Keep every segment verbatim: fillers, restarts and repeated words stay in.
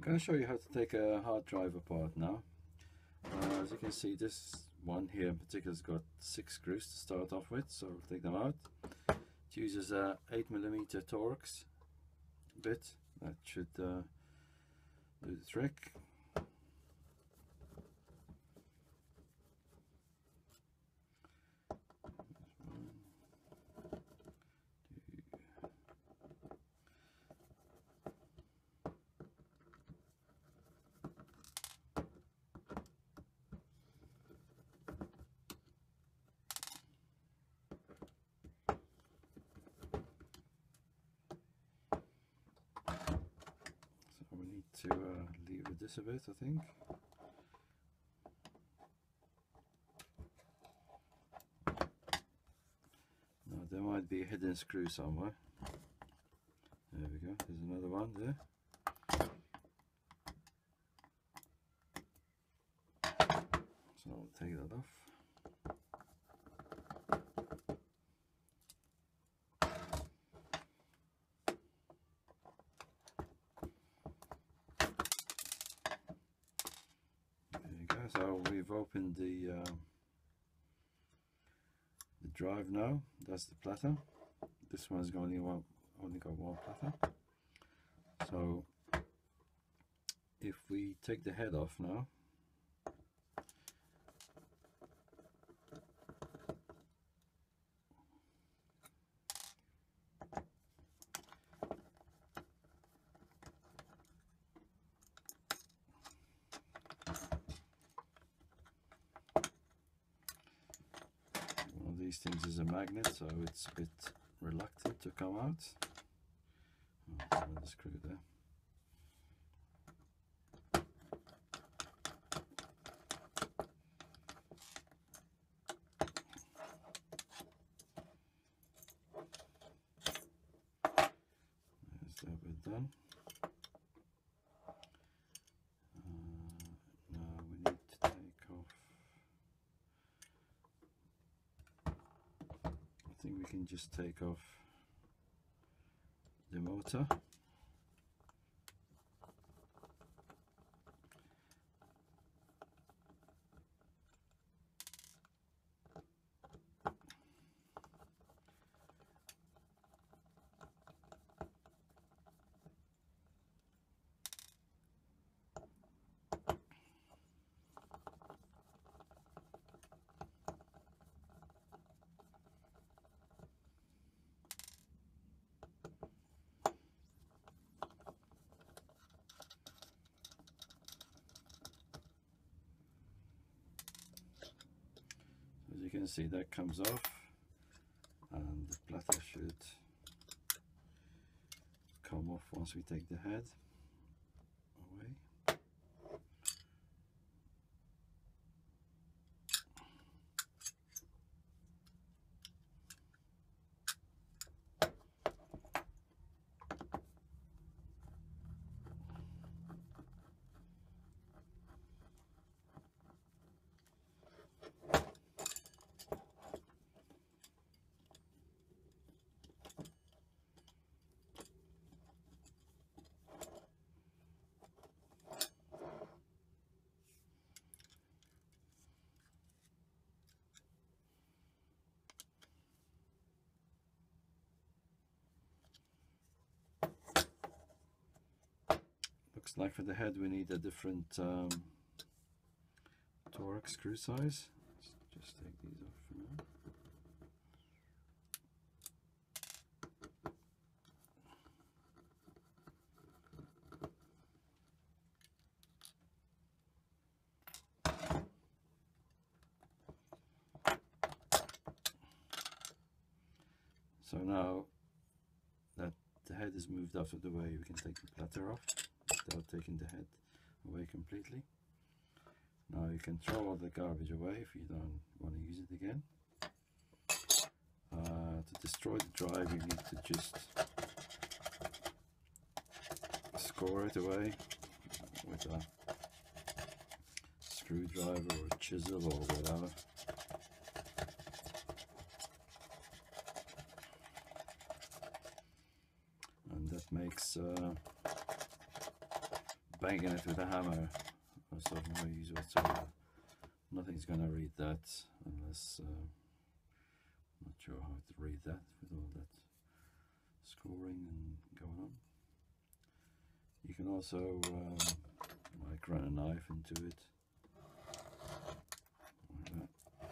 going to show you how to take a hard drive apart now. Uh, as you can see, this one here in particular has got six screws to start off with, so we'll take them out. It uses a eight millimeter Torx bit that should uh, do the trick. We need to uh, lever this a bit, I think. Now there might be a hidden screw somewhere. There we go, there's another one there. So I'll take that off. So we've opened the uh, the drive now. That's the platter. This one's only one, only got one platter. So if we take the head off now, these things is a magnet, so it's a bit reluctant to come out. Oh, another screw there. There's that bit done. Uh, now we need to take off. I think we can just take off the motor. As you can see, that comes off, and the platter should come off once we take the head away. Looks like for the head we need a different um, Torx screw size. Let's just take these off for now. So now that the head is moved out of the way, we can take the platter off without taking the head away completely. Now you can throw all the garbage away if you don't want to use it again. Uh, to destroy the drive, you need to just score it away with a screwdriver or chisel or whatever. And that makes uh, banging it with a hammer or sort of noise whatsoever. Nothing's going to read that unless, uh, I'm not sure how to read that with all that scoring and going on. You can also um, like run a knife into it. Like that.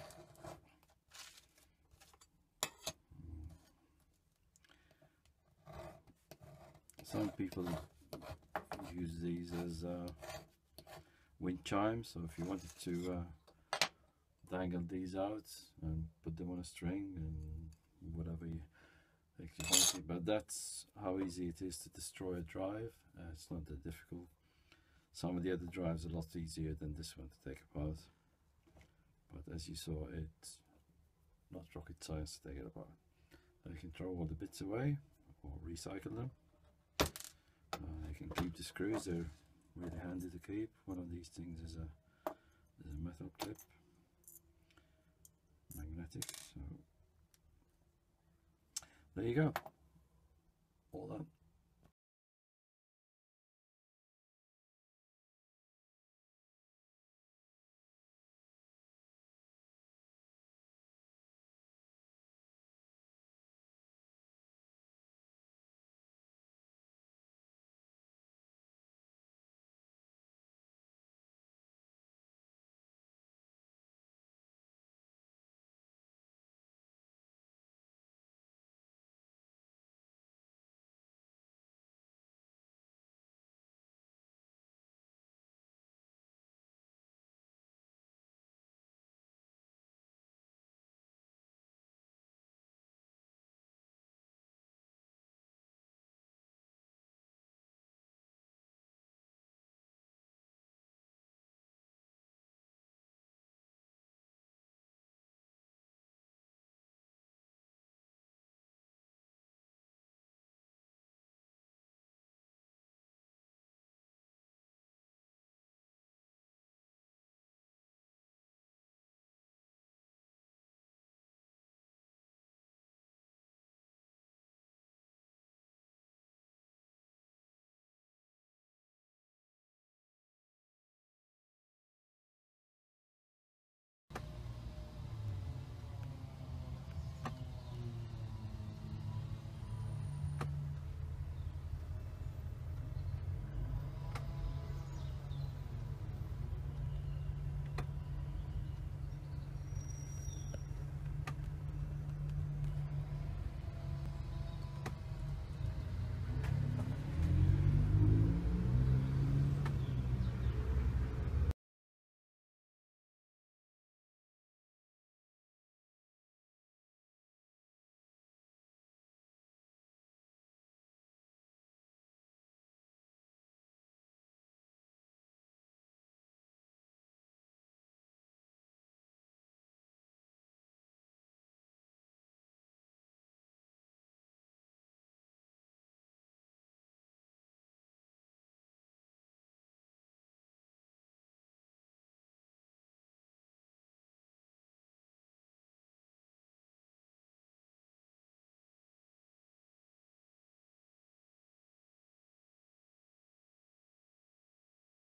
Some people use these as uh, wind chimes, so if you wanted to uh, dangle these out and put them on a string and whatever you actually fancy, but that's how easy it is to destroy a drive. Uh, it's not that difficult. Some of the other drives are a lot easier than this one to take apart, but as you saw, it's not rocket science to take it apart. Now you can throw all the bits away or recycle them. Uh, you can keep the screws, they're really handy to keep. One of these things is a, is a metal clip, magnetic, so there you go, all done.